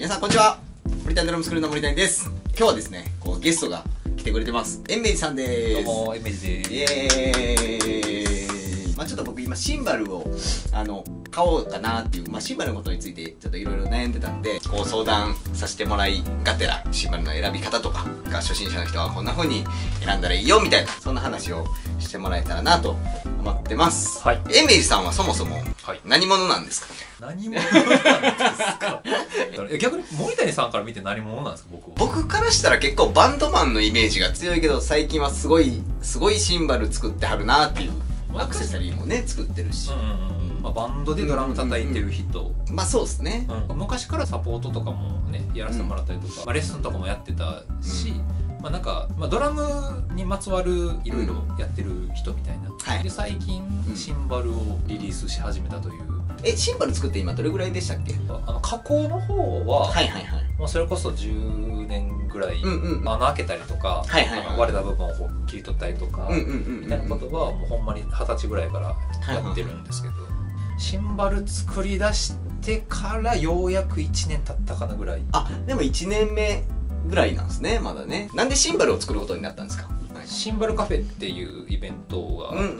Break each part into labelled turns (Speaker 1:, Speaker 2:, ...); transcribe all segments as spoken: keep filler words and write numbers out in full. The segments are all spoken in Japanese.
Speaker 1: 皆さんこんにちは。森谷ドラムスクールの森谷です。今日はですね、こうゲストが来てくれてます。エンメイジさんです。
Speaker 2: どうもエンメイジです。
Speaker 1: イエーイ。まあちょっと僕今シンバルをあの買おうかなっていう、まあシンバルのことについてちょっといろいろ悩んでたんで、こう相談させてもらいがてら、シンバルの選び方とかが初心者の人はこんな風に選んだらいいよみたいな、そんな話をしてもらえたらなと思ってます。
Speaker 2: はい。
Speaker 1: エンメイジさんはそもそも何者なんですか？
Speaker 2: 何者なんですか？逆に森谷さんから見て何者なんですか？僕は。
Speaker 1: 僕からしたら結構バンドマンのイメージが強いけど、最近はすごいすごいシンバル作ってはるなっていう。アクセサリーもね作ってるし、
Speaker 2: うんうんうん、まあ、バンドでドラム叩いてる人、
Speaker 1: まあそうですね、
Speaker 2: うん、昔からサポートとかもねやらせてもらったりとか、うん、まあ、レッスンとかもやってたし、うん、まあなんか、まあ、ドラムにまつわるいろいろやってる人みたいな、うん、で最近シンバルをリリースし始めたという。
Speaker 1: え、シンバル作って今どれぐらいでしたっけ？
Speaker 2: あの加工の方は、
Speaker 1: はいはいはい、
Speaker 2: もうそれこそじゅうねんぐらい、うんうん、穴開けたりとか、はいはいはい、割れた部分を切り取ったりとかみたいなことはもうほんまにはたちぐらいからやってるんですけど、はいはいはい、シンバル作り出してからようやくいちねん経ったかなぐらい。あ、
Speaker 1: でもいちねんめぐらいなんですね、まだね。なんでシンバルを作ることになったんですか？
Speaker 2: シンバルカフェっていうイベントがあって、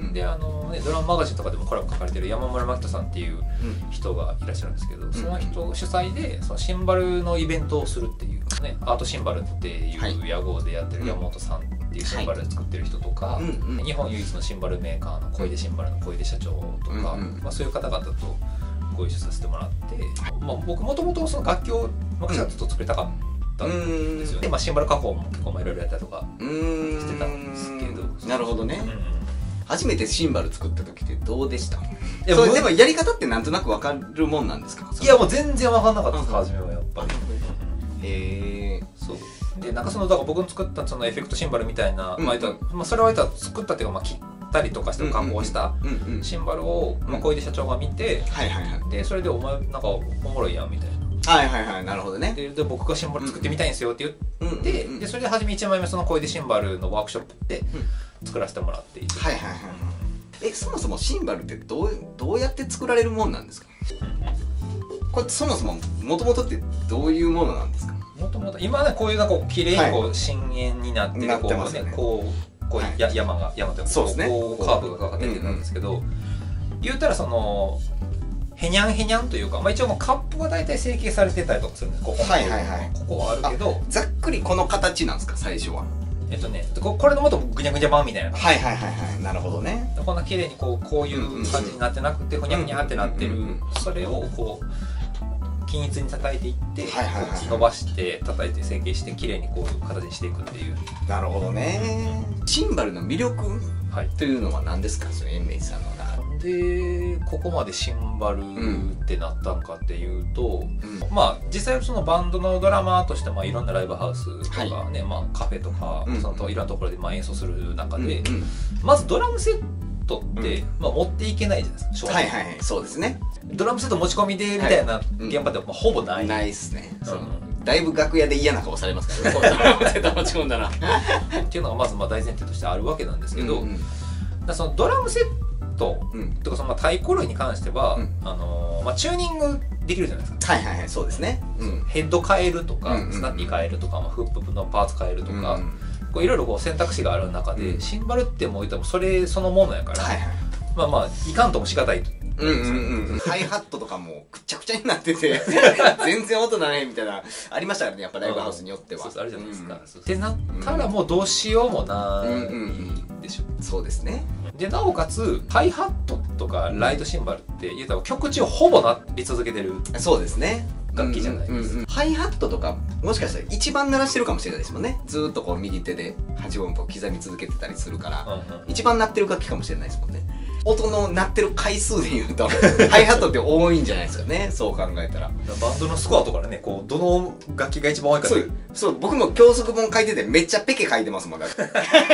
Speaker 2: であのねドラムマガジンとかでもコラボ書かれてる山村真人さんっていう人がいらっしゃるんですけど、その人主催でそのシンバルのイベントをするっていうね、アートシンバルっていう屋号でやってる山本さんっていうシンバル作ってる人とか、日本唯一のシンバルメーカーの小出シンバルの小出社長とか、まあそういう方々とご一緒させてもらって、まあ僕もともとその楽器を昔はずっと作りたかった。んですよね。まあシンバル加工も結構いろいろやったりとかしてたんですけど。
Speaker 1: なるほどね。うん、初めてシンバル作った時ってどうでした？いや、それでもやり方ってなんとなくわかるもんなんですか？
Speaker 2: いやもう全然わかんなかったです、初めはやっぱり。
Speaker 1: へえ。
Speaker 2: そう。でなんかそのだから僕の作ったそのエフェクトシンバルみたいな、まあまあそれは作ったっていうかまあ切ったりとかして加工したシンバルをまあ小出社長が見て、でそれでお前なんかおもろいやんみたいな。
Speaker 1: はいはいはい、なるほどね。
Speaker 2: でで僕がシンバル作ってみたいんですよって言って、でそれで初めいちまいめその小出シンバルのワークショップで作らせてもらっていて、
Speaker 1: はいはいはい。え、そもそもシンバルってどうどうやって作られるもんなんですか？これそもそももともとってどういうものなんですか？
Speaker 2: もともと今ねこういうなんか綺麗にこう深淵になってるこうねこうこうや山が山というかこうカーブがかかっててなんですけど、言うたらそのへにゃんへにゃんというか、まあ、一応もうカップが大体成形されてたりとかするんです。ここ
Speaker 1: はいはいはい、
Speaker 2: ここはあるけど、
Speaker 1: ざっくりこの形なんですか最初は？
Speaker 2: えっとねこれのもっとぐにゃぐにゃ版みたいな。
Speaker 1: はいはいはいはい、なるほどね。
Speaker 2: こんな綺麗にこうこういう感じになってなくてふにゃふにゃってなってる、それをこう均一に叩いていって伸ばして叩いて成形して綺麗にこういう形にしていくっていう。
Speaker 1: なるほどね。シンバルの魅力というのは何ですか？そのエンメイジさんの中
Speaker 2: でここまでシンバルってなったんかっていうと、うん、まあ実際そのバンドのドラマーとしてまあいろんなライブハウスとかね、はい、まあカフェとか、うん、そのいろんなところでまあ演奏する中で、うんうん、まずドラムセットって、うん、まあ持っていけないじゃないですか。
Speaker 1: はいはいはい、そうですね。
Speaker 2: ドラムセット持ち込みでみたいな現場ってまあほぼない、うん、
Speaker 1: ないっすね。うん、だいぶ楽屋で嫌な顔されますからね。ドラムセット持ち込んだら
Speaker 2: っていうのがまずまあ大前提としてあるわけなんですけど、うんうん、だそのドラムセットと、うん、とかその太鼓類に関しては、うん、あのー、まあチューニングできるじゃないですか。
Speaker 1: はいはいはい、そうですね。
Speaker 2: うん、ヘッド変えるとか、うんうんうん、スナッピー変えるとか、まあ、フップのパーツ変えるとか、うん、こういろいろこう選択肢がある中で、うん、シンバルってもう言ったらそれそのものやから、はいはい、まあまあいかんともしがたいと。
Speaker 1: うんうんうん、ハイハットとかもくっちゃくちゃになってて全然音ないみたいなありましたからね、やっぱライブハウスによっては。
Speaker 2: そうそうあるじゃないですか。ってなったらもうどうしようもないでしょ。
Speaker 1: そうですね。
Speaker 2: でなおかつハイハットとかライトシンバルって言うたら曲中ほぼ鳴り続けてる。
Speaker 1: そうですね。
Speaker 2: 楽器じゃないですか。
Speaker 1: ハイハットとかもしかしたら一番鳴らしてるかもしれないですもんね。ずーっとこう右手ではち音符を刻み続けてたりするから、うんうん、一番鳴ってる楽器かもしれないですもんね。音の鳴ってる回数で言うとハイハットって多いんじゃないですかね、そう考えたら。
Speaker 2: バンドのスコアとかでね、こうどの楽器が一番多いか。
Speaker 1: そうそう、僕も教則本書いててめっちゃペケ書いてますもんだって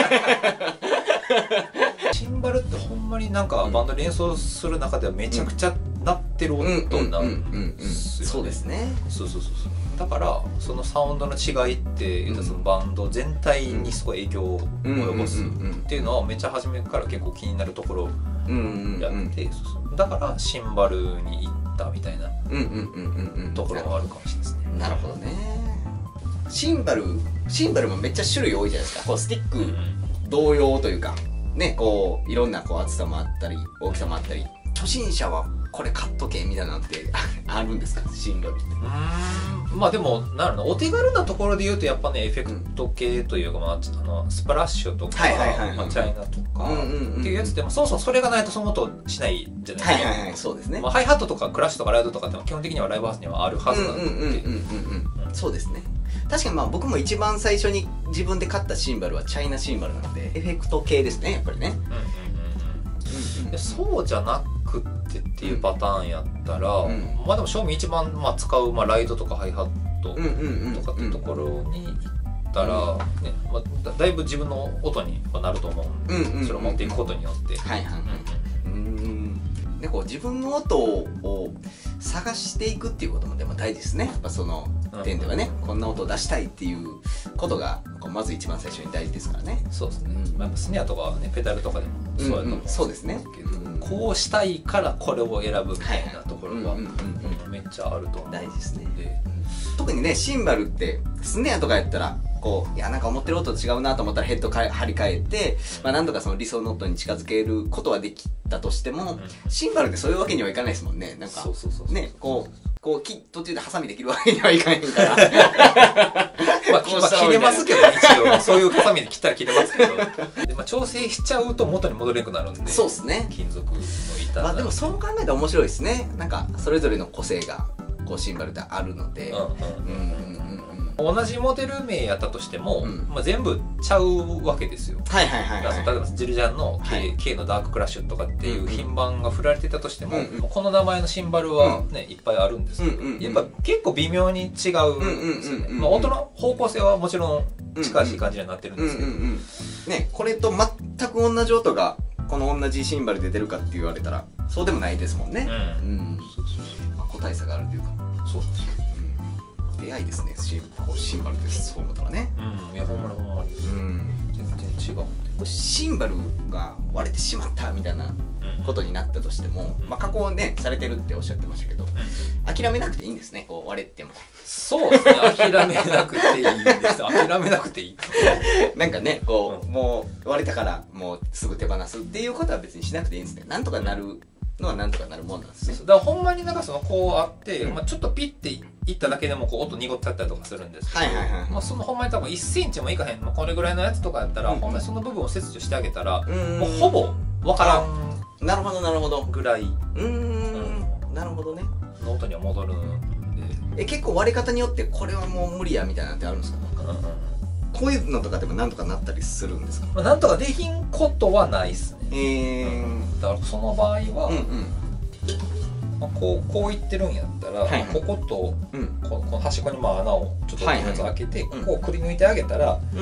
Speaker 2: シンバルってほんまになんかバンドで演奏する中ではめちゃくちゃ鳴ってる音なんですよね。
Speaker 1: そうですね。
Speaker 2: そうそうそうそう。だからそのサウンドの違いって、うん、そのバンド全体にすごい影響を及ぼすっていうのはめっちゃ初めから結構気になるところやって、だからシンバルに行ったみたいなところはあるかもしれないですね。
Speaker 1: なるほどね。シンバルシンバルもめっちゃ種類多いじゃないですか。こうスティック同様というかね、こういろんなこう厚さもあったり大きさもあったり、初心者はこれ買っとけみたいなのってあるんですか、シンバルって。
Speaker 2: うん、まあでもなるのお手軽なところで言うとやっぱねエフェクト系というか、まあ、あのスプラッシュとかチャイナとかっていうやつでもそもそもそれがないとその音しないじゃないですか。
Speaker 1: はいはいはい、そうですね。
Speaker 2: まあ、ハイハットとかクラッシュとかライドとかって基本的にはライブハウスにはあるはずなんで、
Speaker 1: そうですね。確かにまあ僕も一番最初に自分で買ったシンバルはチャイナシンバルなのでエフェクト系ですね、やっぱりね。
Speaker 2: そうじゃなくてっていうパターンやったら、うん、まあでも正味一番まあ使う、まあ、ライドとかハイハットとかっていうところに行ったら、ね、まあ、だいぶ自分の音にはなると思うんで、それを持っていくことによって。
Speaker 1: でこう自分の音を探していくっていうこともでも大事ですね。やっぱその点ではね、うん、こんな音を出したいっていうことがこうまず一番最初に大事ですからね。
Speaker 2: そうですね。うん、まあ、スネアとかねペダルとかでもそうやと思うんですけど、うんうん、そうですね。こうしたいからこれを選ぶみたいなところがめっちゃあると思う。
Speaker 1: 大事ですね。特にねシンバルってスネアとかやったらこういやなんか思ってる音と違うなと思ったらヘッドか張り替えて、まあ、なんとかその理想の音に近づけることはできたとしても、うん、シンバルってそういうわけにはいかないですもんね。なんかねこうこう途中でハサミで切るわけにはいかへんから。
Speaker 2: まあ切れますけど一応そういうハサミで切ったら切れますけど、で、まあ、調整しちゃうと元に戻れなくなるんで。
Speaker 1: そうですね。
Speaker 2: 金属の板。
Speaker 1: まあでもそう考えたら面白いですね。なんかそれぞれの個性がこうシンバルってあるので。
Speaker 2: 同じモデル名やったとしても、うん、まあ全部ちゃうわけですよ。
Speaker 1: はいはいはい、はい、
Speaker 2: 例えばジルジャンの K,、はい、K のダーククラッシュとかっていう品番が振られてたとしても、うんうん、この名前のシンバルはね、うん、いっぱいあるんですけど、うんうん、やっぱ結構微妙に違うんですよね。まあ音の方向性はもちろん近しい感じにはなってるんですけど、
Speaker 1: ね、これと全く同じ音がこの同じシンバルで出るかって言われたらそうでもないですもんね。うん、うん、個体差があるというか。そうですよ。出会いですね、シン、こうシンバルです。そう思ったらね。
Speaker 2: うん、いやほんまにほんまに。うん、全然違う。
Speaker 1: シンバルが割れてしまったみたいなことになったとしても、うん、まあ加工ねされてるっておっしゃってましたけど、うん、諦めなくていいんですね。こう割れても。
Speaker 2: そうですね。諦めなくていいんです。諦めなくていい。
Speaker 1: なんかね、こう、うん、もう割れたからもうすぐ手放すっていうことは別にしなくていいんですね。なんとかなるのはなんとかなるもんなんですね。
Speaker 2: だからほんまになんかそのこうあって、うん、まあちょっとピッていっただけでもこう音濁っちゃったりとかするんですけど、まあそのほんまに多分いっセンチもいかへん、まあ、これぐらいのやつとかやったら、うん、ほんまにその部分を切除してあげたら、うん、もうほぼ分からん。
Speaker 1: なるほどなるほど。
Speaker 2: ぐらい。
Speaker 1: うーん。なるほどね。
Speaker 2: の音には戻るん
Speaker 1: で。え結構割れ方によってこれはもう無理やみたいなのってあるんですか。うんうん、こういうのとかでもなんとかなったりするんですか。
Speaker 2: まあなんとかできんことはないっすね。
Speaker 1: えーうん、
Speaker 2: だからその場合は。うんうん、まあ、こうこういってるんやったら、はいはい、ここと、うん、この端っこにまあ穴をちょっとやつ開けて、はいはい、ここをくり抜いてあげたら、うん、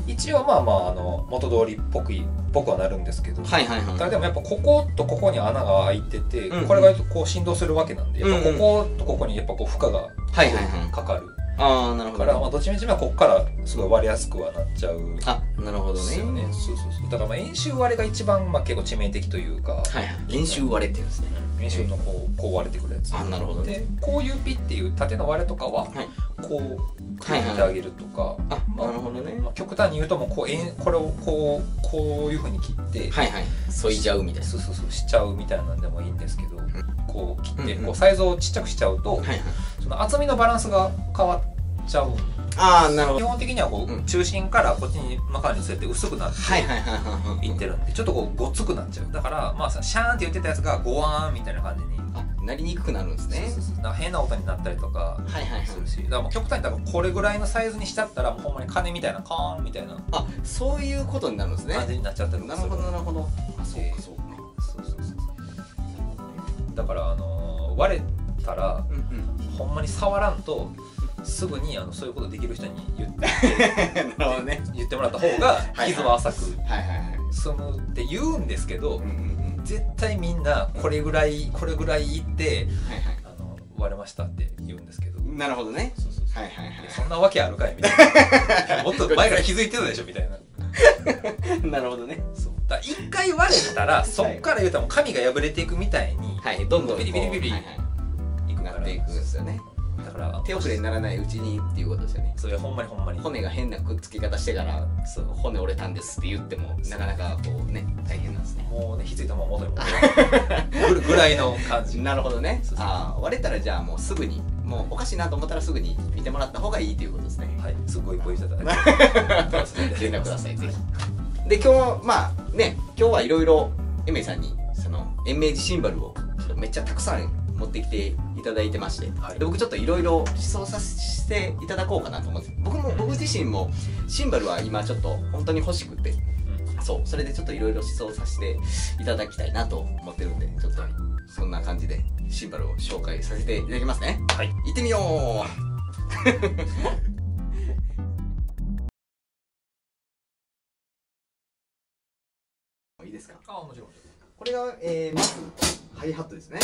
Speaker 2: 一応まあまああの元通りっぽくっぽくはなるんですけど、はいはいはい、ただでもやっぱこことここに穴が開いてて、うん、これがこう振動するわけなんで、やっぱこことここにやっぱこう負荷がかかる。ああなるほど。だからまあどっちみちまあここからすごい割れやすくはなっちゃう。
Speaker 1: あなるほどね。そうそう
Speaker 2: そう。だからまあ円周割れが一番まあ結構致命的というか。
Speaker 1: はいはい。円周割れっていうんですね。
Speaker 2: 円周のこうこう割れてくるやつ。
Speaker 1: あなるほど、ね。
Speaker 2: でこういうピっていう縦の割れとかは、はい、こうくり抜いてあげるとか。はいはい、
Speaker 1: あ、まあ、なるほどね。まあ
Speaker 2: 極端に言うともうこう円これをこうこういう風に切って。
Speaker 1: はいはい。削いじゃうみたいな。
Speaker 2: そうそうそうしちゃうみたいなんでもいいんですけど、うん、こう切って、うんうん、こうサイズをちっちゃくしちゃうと、はいはい、その厚みのバランスが変わってちゃう。
Speaker 1: あなるほど。
Speaker 2: 基本的にはこう、うん、中心からこっちにマカロニに据えて薄くなっていってるんでちょっとこうごっつくなっちゃう。だからまあシャーンって言ってたやつがゴワーンみたいな感じに
Speaker 1: あなりにくくなるんですね。
Speaker 2: そうそうそう。だから変な音になったりとかするし、だからもう極端に多分これぐらいのサイズにしちゃったらもうほんまに鐘みたいなカーンみたいな
Speaker 1: あそういうことになるんですね。
Speaker 2: 感じになっちゃったりとかする。
Speaker 1: なるほどなるほど。あそうかそうか。
Speaker 2: そうそうそう。だからあのー、割れたら、うんうん、ほんまに触らんと。すぐにあのそういうことできる人に言って
Speaker 1: なるほど、ね、
Speaker 2: 言ってもらった方が傷は浅く済むって言うんですけど、絶対みんなこれぐらいこれぐらい言って、はいはい、あの割れましたって言うんですけど。
Speaker 1: なるほどね。
Speaker 2: そうそうそう、はいはいはい、そんなわけあるかいみたいなもっと前から気づいてたでしょみたいな
Speaker 1: なるほどね。
Speaker 2: そうだ一回割れたらそっから言うたら紙が破れていくみたいに、
Speaker 1: はい、どんどん
Speaker 2: ビリビリビリ、はいはい、いくから
Speaker 1: っていくんですよね。だから手遅れにならないうちにっていうことですよね。
Speaker 2: それはほんまにほんまに
Speaker 1: 骨が変なくっつき方してからそう骨折れたんですって言ってもなかなかこうね大変なんですね。
Speaker 2: もうね、ひづいたまま元に戻るぐらいの感じ。
Speaker 1: なるほどね。ああ、割れたらじゃあもうすぐにもうおかしいなと思ったらすぐに見てもらった方がいいということですね。
Speaker 2: はい、すごいご一緒いただいて
Speaker 1: 連絡くださいぜひ。で今日まあね今日はいろいろエメイさんにその延命寺シンバルをちょっとめっちゃたくさん持ってきていただいてまして、はい、で僕ちょっといろいろ試奏させていただこうかなと思って、僕も僕自身もシンバルは今ちょっと本当に欲しくて、うん、そうそれでちょっといろいろ試奏させていただきたいなと思ってるんで、ちょっとそんな感じでシンバルを紹介させていただきますね。はい、行ってみよう。いいですか？
Speaker 2: あ、もちろん。
Speaker 1: これが、えー、まずハイハットですね。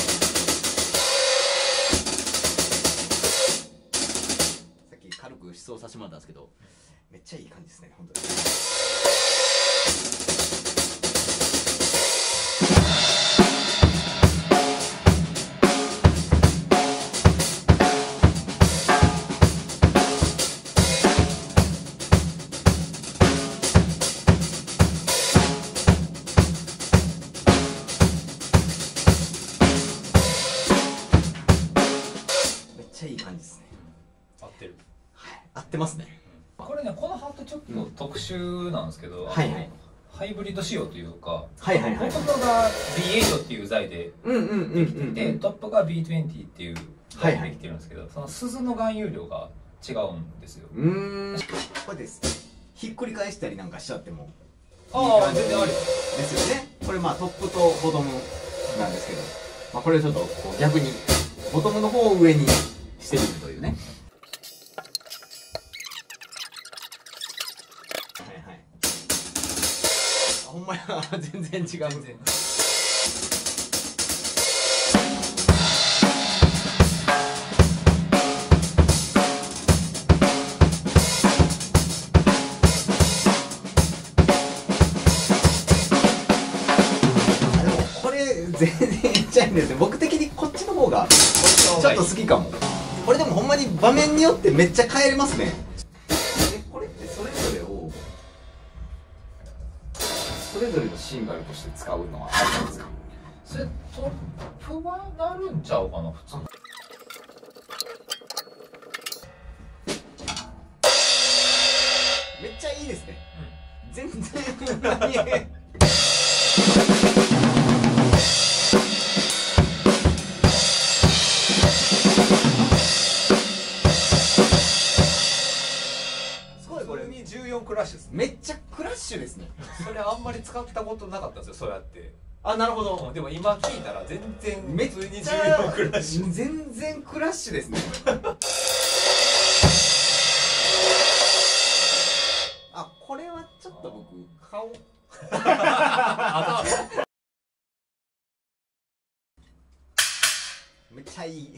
Speaker 1: さっき軽く試奏させてもらったんですけど、めっちゃいい感じですね、本当に。いい感じですね。
Speaker 2: 合ってる。
Speaker 1: はい、合ってますね。
Speaker 2: これね、このハットちょっと特殊なんですけど、
Speaker 1: はいはい。
Speaker 2: ハイブリッド仕様というか、
Speaker 1: はいはいはい。
Speaker 2: ボトムが ビーエイト っていう材で
Speaker 1: できて
Speaker 2: て、トップが ビートゥエンティー っていう材でできてるんですけど、その鈴の含有量が違うんですよ。
Speaker 1: うーん。これです。ひっくり返したりなんかしちゃっても。
Speaker 2: ああ、全然あり
Speaker 1: ですよね。これまあトップとボトムなんですけど、まあこれちょっとこう逆にボトムの方を上にしてみるというね。はいはい。あ、ほんまや、全然違う。全然。全然いっちゃいんですよ。僕的にこっちの方がちょっと好きかも。これでもほんまに場面によってめっちゃ変えれますね。え、これってそれぞれをそれぞれのシンバルとして使うのはありなんですか？
Speaker 2: それトップはなるんちゃうかな、普通。
Speaker 1: めっちゃいいですね。うん、全然
Speaker 2: じゅうよんクラッシュです。
Speaker 1: めっちゃクラッシュですね。
Speaker 2: それあんまり使ったことなかったんですよ、そうやって。
Speaker 1: あ、なるほど。
Speaker 2: でも今聞いたら全然
Speaker 1: めっちゃ
Speaker 2: 普通にじゅうよんクラッシュ。
Speaker 1: 全然クラッシュですね。あ、これはちょっと僕顔めっちゃいい。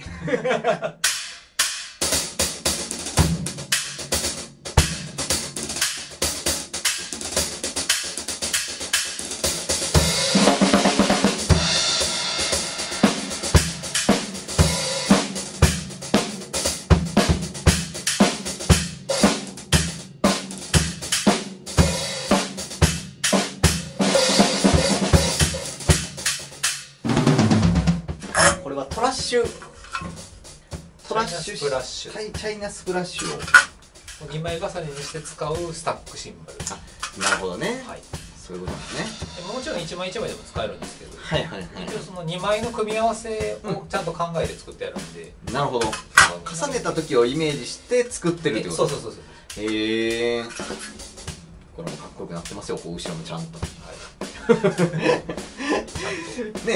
Speaker 1: これはトラッシュトラッシュ
Speaker 2: スプラッシュ
Speaker 1: チャイチャイナスプラッシュを
Speaker 2: にまい重ねにして使うスタックシンバル。
Speaker 1: あ、なるほどね。
Speaker 2: はい、
Speaker 1: そういうことですね。
Speaker 2: でももちろんいちまいいちまいでも使えるんですけど、
Speaker 1: はいはいはい、
Speaker 2: 一応そのにまいの組み合わせをちゃんと考えて作ってやるんで、
Speaker 1: うん、なるほど。重ねた時をイメージして作ってるってこと。
Speaker 2: そうそうそうそう。
Speaker 1: へえ。これもかっこよくなってますよ、こう後ろもちゃんと。はい。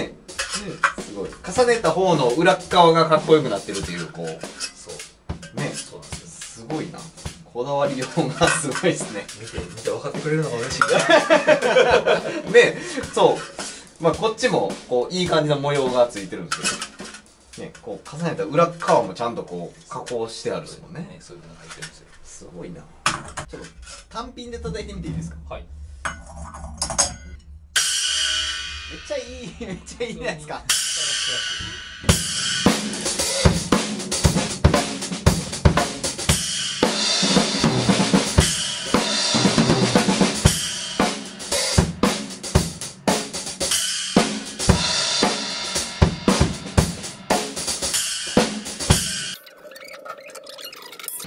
Speaker 1: ね、すごい。重ねた方の裏側がかっこよくなってるというこう。そう。ね、そうなんですよ。すごいな。こだわり量がすごいですね。
Speaker 2: 見て見て分かってくれるのが嬉しい。
Speaker 1: ね、そう。まあこっちもこういい感じの模様がついてるんですけど、ね、こう重ねた裏側もちゃんとこう加工してあるんですもんね。
Speaker 2: そういうのが入ってるんですよ。
Speaker 1: すごいな。ちょっと単品で叩いてみていいですか？はい。めっちゃいい、めっちゃいいじゃないですか。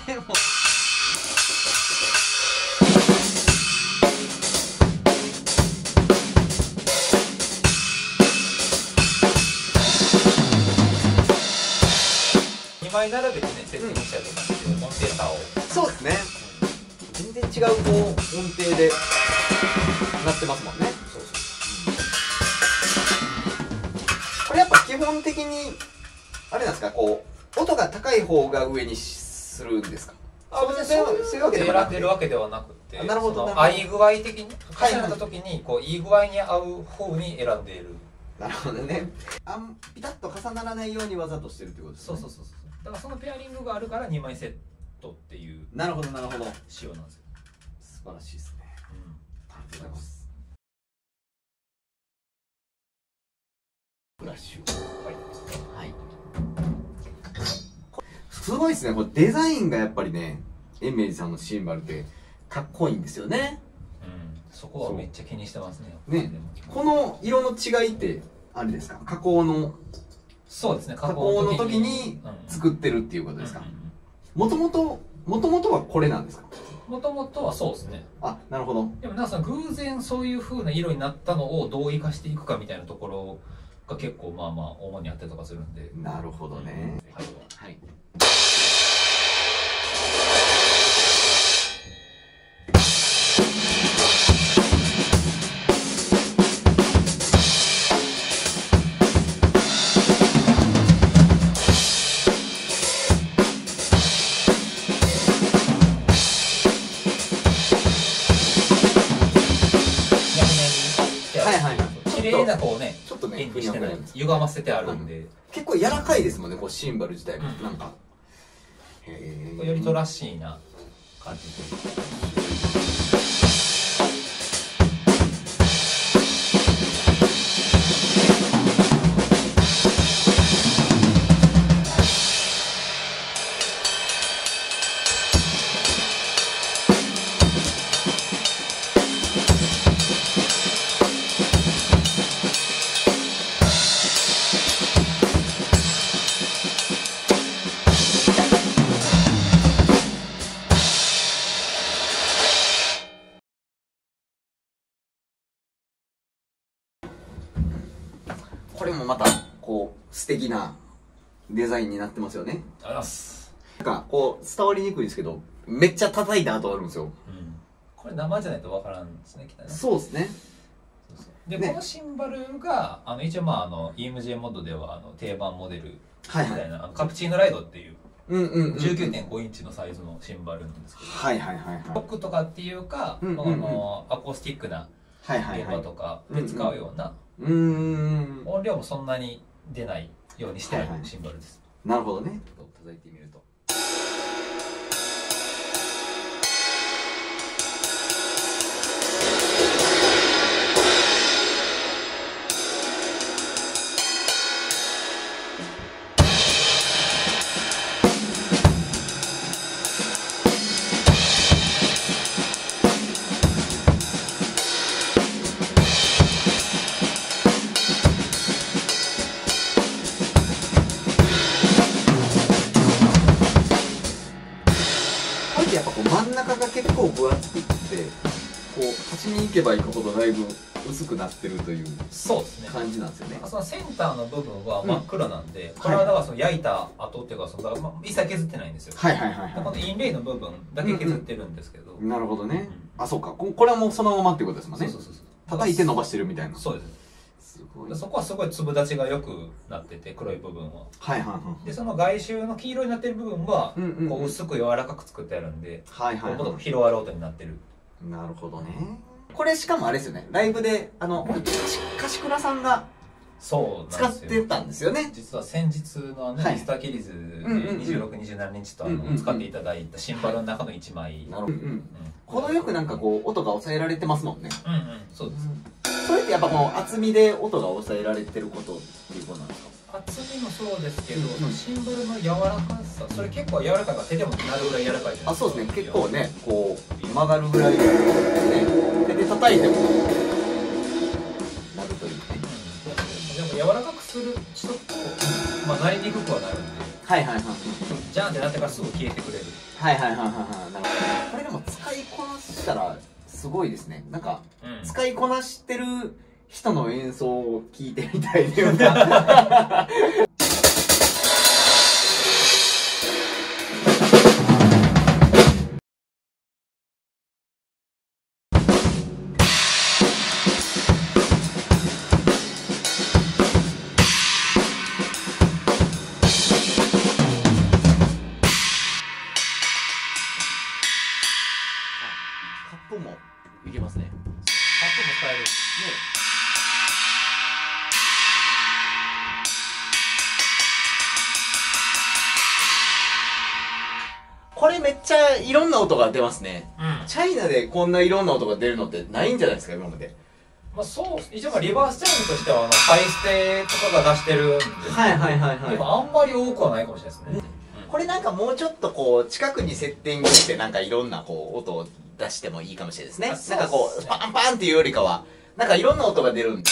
Speaker 1: でも
Speaker 2: にまい並べてねセッティングしたりとかして音程差を
Speaker 1: そうですね、全然違うこう音程でなってますもんね。そうそう、これやっぱ基本的にあれなんですか、こう音が高い方が上にするんですか？
Speaker 2: あ、別にそういうわけで選んでるわけではなくて、
Speaker 1: なるほど、
Speaker 2: 合い具合的に重ねた時にこういい具合に合う方に選んでいる。
Speaker 1: なるほどね。あんピタッと重ならないようにわざとしてるってことですね。
Speaker 2: そうそうそうそう。だからそのペアリングがあるからにまいセットっていう
Speaker 1: なるほどなるほど
Speaker 2: 仕様なんですよ。
Speaker 1: 素晴らしいですね。うん、ありがとうございます。フラッシュ、はいはい、すごいですね。これデザインがやっぱりね、延明寺さんのシンバルってかっこいいんですよね。
Speaker 2: うん、そこはめっちゃ気にしてますね。
Speaker 1: ね、この色の違いってあれですか、加工の
Speaker 2: そうですね、
Speaker 1: 加工の時に作ってるっていうことですか？もともともともとはこれなんですか？
Speaker 2: もともとはそうですね。
Speaker 1: あ、なるほど。で
Speaker 2: もなんかその偶然そういう風な色になったのをどう生かしていくかみたいなところが結構まあまあ主にあったりとかするんで。
Speaker 1: なるほどね。はいはい。
Speaker 2: 綺麗なこうね、ちょっとね、演技してない歪ませてあるんで、
Speaker 1: 結構柔らかいですもんね、こうシンバル自体もなんか、
Speaker 2: へえ、よりトラッシーな感じで。
Speaker 1: これもまたこう素敵なデザインになってますよね。
Speaker 2: ありがとうございます。なん
Speaker 1: かこう伝わりにくいんですけど、めっちゃ叩いた跡あるんですよ。うん、
Speaker 2: これ生じゃないとわからんですね、きっとね。
Speaker 1: そうですね。
Speaker 2: そうそうで、ね、このシンバルがあの一応まああの イーエムジェー モードではあの定番モデルみたいな、はいはい、あのカプチーノライドっていうじゅうきゅうてんごインチのサイズのシンバルなんですけど、
Speaker 1: はいはいはいはい、
Speaker 2: ロックとかっていうか、うんうんうん、あのアコースティックな現場とかで使うような、うんうん、音量もそんなに出ないようにしてあるシンバルです。
Speaker 1: はいはい、なるほどね。叩いてみると。やっぱこう真ん中が結構分厚くってこう端に行けば行くほどだいぶ薄くなってるという感じなんですよね。
Speaker 2: そのセンターの部分は真っ黒なんで、うん、これはだからその焼いた後っていうかその、まあ、一切削ってないんですよ。はいはいはい、はい、このインレイの部分だけ削ってるんですけど、
Speaker 1: うんうん、なるほどね、うん、あ、そうか、これはもうそのままっていうことですもんね。そうそうそうそう、叩いて伸ばしてるみたいな。
Speaker 2: そうです。すごい、そこはすごい粒立ちがよくなってて、黒い部分は。はいはいはい。で、その外周の黄色になってる部分は、こう薄く柔らかく作ってあるんで、はいはい、はい、広がる音になってる。
Speaker 1: なるほどね。これしかもあれですよね、ライブで、あの、柏倉さんが、そう使ってたんですよね。
Speaker 2: 実は先日のね、ミスターキリーズにじゅうろく、にじゅうしちにちとあの使っていただいたシンバルの中のいちまい。なるほど。
Speaker 1: 程よくなんかこう、音が抑えられてますもんね。
Speaker 2: うんうん、そうです。
Speaker 1: それってやっぱこの厚みで音が抑えられてることっていうことなんですか？
Speaker 2: 厚みもそうですけど、うん、シンバルの柔らかさ、それ結構柔らかいから手でもなるぐらい柔らかいじゃないですか。
Speaker 1: あ、そうですね、結構ね、こう曲がるぐらいで、ね、手で叩いてもなるというね。
Speaker 2: うん、でも柔らかくする人と曲がなりにくくはなるんで、
Speaker 1: はいはいはい
Speaker 2: じゃんってなってからすぐ消えてくれる。
Speaker 1: はいはいはいはいはい。なるほど。これでも使いこなしたらすごいですね。なんか、うん、使いこなしてる人の演奏を聞いてみたいっていうか。カップもいけますね。
Speaker 2: カップも使える。ね。
Speaker 1: これめっちゃいろんな音が出ますね。
Speaker 2: うん。
Speaker 1: チャイナでこんないろんな音が出るのってないんじゃないですか、今まで。
Speaker 2: まあそう、一応リバースチャイムとしては、あの、ハイステとかが出してるんで。
Speaker 1: はいはいはいはい。
Speaker 2: でもあんまり多くはないかもしれないですね。
Speaker 1: うん、これなんかもうちょっとこう、近くにセッティングしてなんかいろんなこう、音を出してもいいかもしれないですね。なんかこう、パンパンっていうよりかは、なんかいろんな音が出るんで。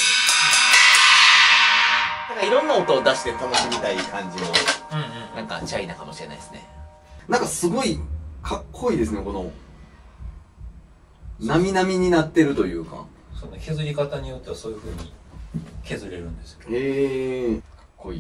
Speaker 1: なんかいろんな音を出して楽しみたい感じの、なんかチャイナかもしれないですね。なんかすごいかっこいいですね、この、なみなみになってるというか。
Speaker 2: その削り方によってはそういう風に削れるんですよ。
Speaker 1: へえー、かっこいい。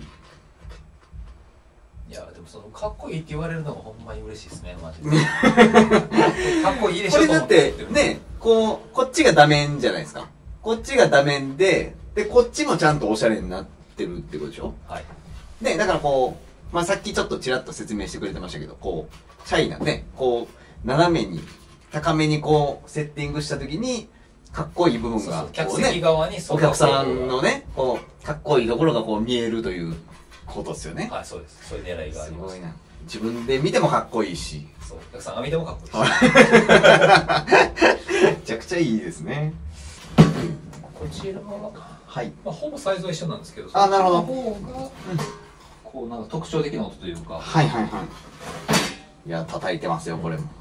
Speaker 2: いやでもそのかっこいいって言われるのがほんまに嬉しいですね、マジで。かっこいいでしょ。
Speaker 1: これだってね、こうこっちがダメンじゃないですか。こっちがダメンで、でこっちもちゃんとおしゃれになってるってことでしょ。
Speaker 2: はい。
Speaker 1: でだからこう、まあさっきちょっとちらっと説明してくれてましたけど、こうチャイナね、こう斜めに高めにこうセッティングしたときにかっこいい部分が、
Speaker 2: 客席側に
Speaker 1: お客さんのね、こうかっこいいところがこう見えるということですよね。
Speaker 2: はい、そうです。そういう狙いがあります。
Speaker 1: すごいな。自分で見てもかっこいいし、
Speaker 2: そう、お客さんが見てもかっこいいし。
Speaker 1: めちゃくちゃいいですね。
Speaker 2: こちらは、
Speaker 1: はい。
Speaker 2: まあほぼサイズは一緒なんですけど、
Speaker 1: あ、なるほど。
Speaker 2: その方が、こうなんか特徴的な音というか。
Speaker 1: はいはいはい。いや、叩いてますよ、これも。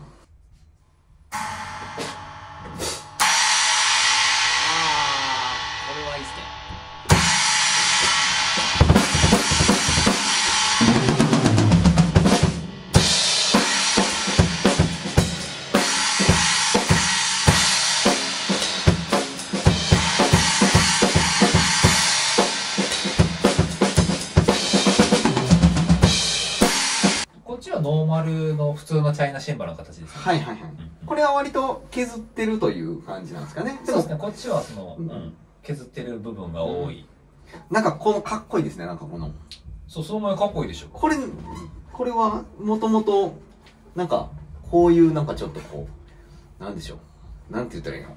Speaker 2: ノーマルの普通のチャイナシンバルの形ですね。
Speaker 1: はいはいはい。うん、これは割と削ってるという感じなんですかね。
Speaker 2: そうですね。こっちはその、うん、削ってる部分が多い。
Speaker 1: うん、なんかこのかっこいいですね。なんかこの。
Speaker 2: そう、その前かっこいいでしょ。こ
Speaker 1: れ、これはもともとなんかこういうなんかちょっとこうなんでしょう。なんて言ったらいい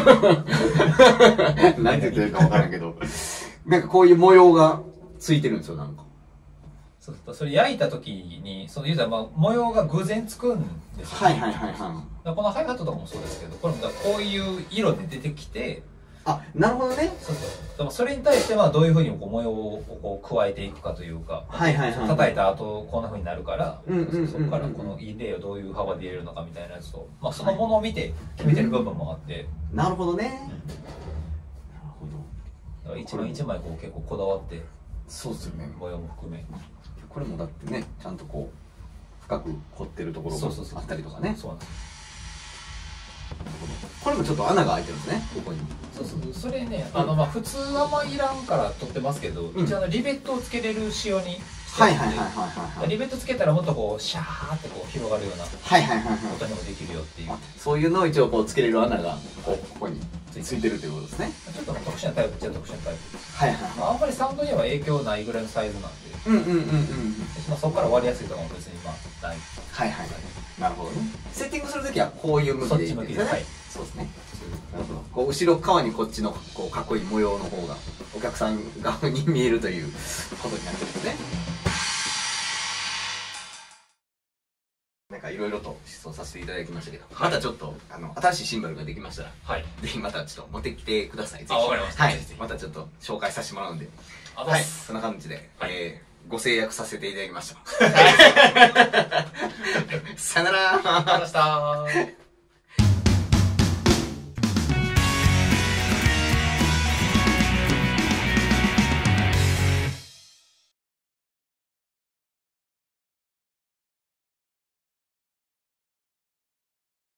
Speaker 1: の？なんて言ったらいいかわからんけど、なんかこういう模様がついてるんですよ。なんか。
Speaker 2: そうそう、それ焼いた時に、その言うたらまあ模様が偶然つくんですよ、ね。
Speaker 1: はいはいはいはい。
Speaker 2: このハイハットとかもそうですけど、これもこういう色で出てきて、
Speaker 1: あ、なるほどね。
Speaker 2: そうそう。でもそれに対してはどういうふうにこう模様をこう加えていくかというか、
Speaker 1: はいはいはい。
Speaker 2: 叩いた後こんなふうになるから、
Speaker 1: うんうんうんうん、
Speaker 2: そこからこのイデーをどういう幅で入れるのかみたいなやつと、まあそのものを見て決めてる部分もあって。
Speaker 1: うん、なるほどね。うん、なるほど。
Speaker 2: だから一枚一枚こう結構こだわって、
Speaker 1: そうっすよね。
Speaker 2: 模様も含め。
Speaker 1: これもだってね、ちゃんとこう深く彫ってるところがあったりとかね。
Speaker 2: そうなんです。
Speaker 1: これもちょっと穴が開いてるんですね、ここに。
Speaker 2: そうそう、それね、あのまあ普通はまあいらんから取ってますけど、一応あのリベットをつけれる仕様にしてるんで、はいはいはいはいはい。リベットつけたらもっとこうシャーってこう広がるような音にもできるよっていう。
Speaker 1: そういうのを一応こうつけれる穴がこうここについてるということですね。
Speaker 2: ちょっと特殊なタイプっちゃ特殊なタイプです。
Speaker 1: はいはい。
Speaker 2: まああんまりサウンドには影響ないぐらいのサイズなんで。
Speaker 1: うんうんうんうん。
Speaker 2: まあそこから割りやすいとかも別にまあない。
Speaker 1: はいはい。なるほどね。セッティングするときはこういう向きでいいんですね。はい。そうですね。なるほど。こう後ろ側にこっちのこうかっこいい模様の方がお客さん側に見えるということになってるんですね。なんかいろいろと質問させていただきましたけど、はい、またちょっとあの新しいシンバルができましたら、はい、ぜひまたちょっと持ってきてください。ぜひ。
Speaker 2: あ、わかりました。
Speaker 1: はい。またちょっと紹介させてもらうんで。はい。そんな感じで、はい、えー、ご制約させていただきました。さよなら。
Speaker 2: ありがとうございました。